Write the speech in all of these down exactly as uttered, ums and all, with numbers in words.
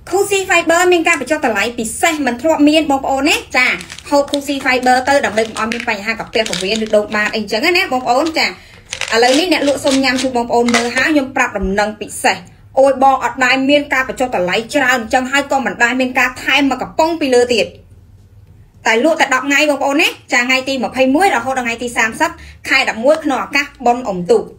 Cozy Fiber មានការបញ្ចុះតម្លៃពិសេសមិនធ្លាប់មានបងប្អូនណាចាហូប Cozy Fiber ទៅដើម្បីកុំឲ្យមានបញ្ហាកាពះពោះវៀនឬដុំបាតអីចឹងណាបងប្អូនចាឥឡូវនេះអ្នកលក់សុំញ៉ាំជួយបងប្អូនមើលហើយខ្ញុំប្រាប់ដំណឹងពិសេសអូយបងអត់ដែរមានការបញ្ចុះតម្លៃច្រើនអញ្ចឹងហើយក៏មិនដែរមានការថែមមកកំប៉ុងពីលើទៀតតែលក់តែដប់ថ្ងៃបងប្អូនណាចាថ្ងៃទីម្ភៃមួយរហូតដល់ថ្ងៃទីសាមសិបខែដប់មួយក្នុងឱកាសបុណ្យអុំទូក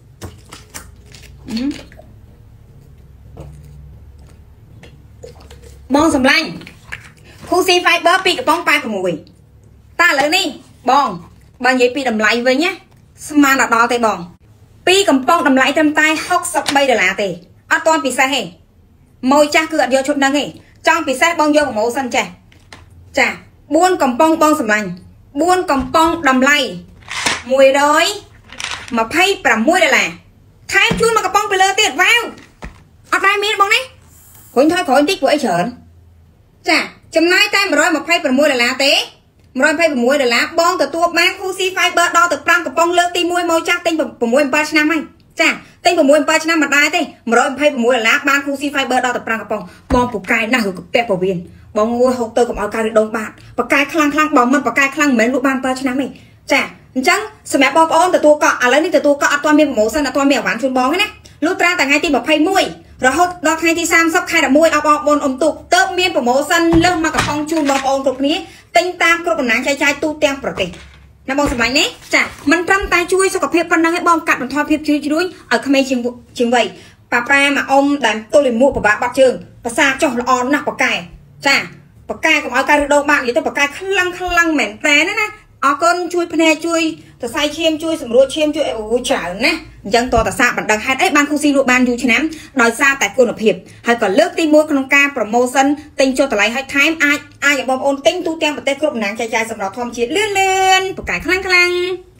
បងសម្លាញ់ Cozy Fiber ពីកំប៉ុងប៉ែប្រាំមួយតើឥឡូវនេះបងបើនិយាយពីតម្លៃវិញណាស្មានដល់ទេបងពីកំប៉ុងតម្លៃត្រឹមតែហុកសិបបីដុល្លារទេអត់ទាន់ពិសេសទេម៉ូយចាស់គឺអត់យកឈុតហ្នឹងទេចង់ពិសេសបងយកប្រម៉ូសិនចេះចាបួនកំប៉ុងបងសម្លាញ់បួនកំប៉ុងតម្លៃមួយរយម្ភៃប្រាំមួយដុល្លារថែមជូនមកកំប៉ុងពីលើទៀតវ៉ាវអត់ដែរមានបងនេះគ្រុញថយក្រោយតិចពួកអីច្រើនចាចំណាយតែមួយរយម្ភៃប្រាំមួយដុល្លារទេមួយរយម្ភៃប្រាំមួយដុល្លារបងទទួលបាន Cozy Fiber ដល់ទៅប្រាំកំប៉ុងលើកទីមួយមកចាស់ទិញ6 7ឆ្នាំហើយចាទិញ6 7ឆ្នាំមិនដែរទេមួយរយម្ភៃប្រាំមួយដុល្លារបាន Cozy Fiber ដល់ទៅប្រាំកំប៉ុងបងពូកែណាស់ឬកាពះពោះវៀនបងងួយហូបទៅកុំឲ្យការដងបាតបកាយខ្លាំងខ្លាំងបងមិនបកាយខ្លាំងមិនមែនលក់បាន7ឆ្នាំទេចាអញ្ចឹងសម្រាប់បងប្អូនទទួលកក់ឥឡូវនេះទទួលកក់អត់ទាន់មានប្រម៉ូសិនអត់ទាន់មានអវ៉ាន់ជូនបងទេណាលុះត្រាតែថ្ងៃទីម្ភៃមួយរហូតដល់ថ្ងៃទីសាមសិបខែដប់មួយអបអបនអ៊ំទុកទៅមានប្រម៉ូសិនលើសមកកំប៉ុងជូនបងប្អូនគ្រប់គ្នាទិញតាមគ្រប់បណ្ដាញចែកចាយទូទាំងប្រទេសណាបងសម្លាញ់នេះចាមិនត្រឹមតែជួយសុខភាពប៉ុណ្ណឹងទេបងកាត់បន្ថយភាពជ្រីជ្រួញឲ្យក្មេងជាងជាងវ័យប៉ាប៉ាមកអ៊ំដែលទល់លាមកពិបាកបាត់ជើងភាសាចុះល្អណាស់ប៉កែចាប៉កែកុំឲ្យការរដូវបាក់និយាយទៅប៉កែខ្លាំងខ្លាំងមែនតើណាអរគុណជួយភ្នែកជួយសរសៃឈាមជួយសម្រួលឈាមជួយអូច្រើនណាអញ្ចឹងតតសាបណ្ដឹងហេតុអីបាន Cozy លក់បានយូរឆ្នាំដោយសារតែគុណភាពហើយក៏លើកទីមួយក្នុងការប្រម៉ូសិនទិញចុះតម្លៃឲ្យថែមអាចអាចឲ្យបងប្អូនទិញទូទាំងប្រទេសគ្រប់បណ្ដាញចែកចាយសម្រាប់ធម្មជាតិលឿនលឿនប៉កែខ្លាំងខ្លាំង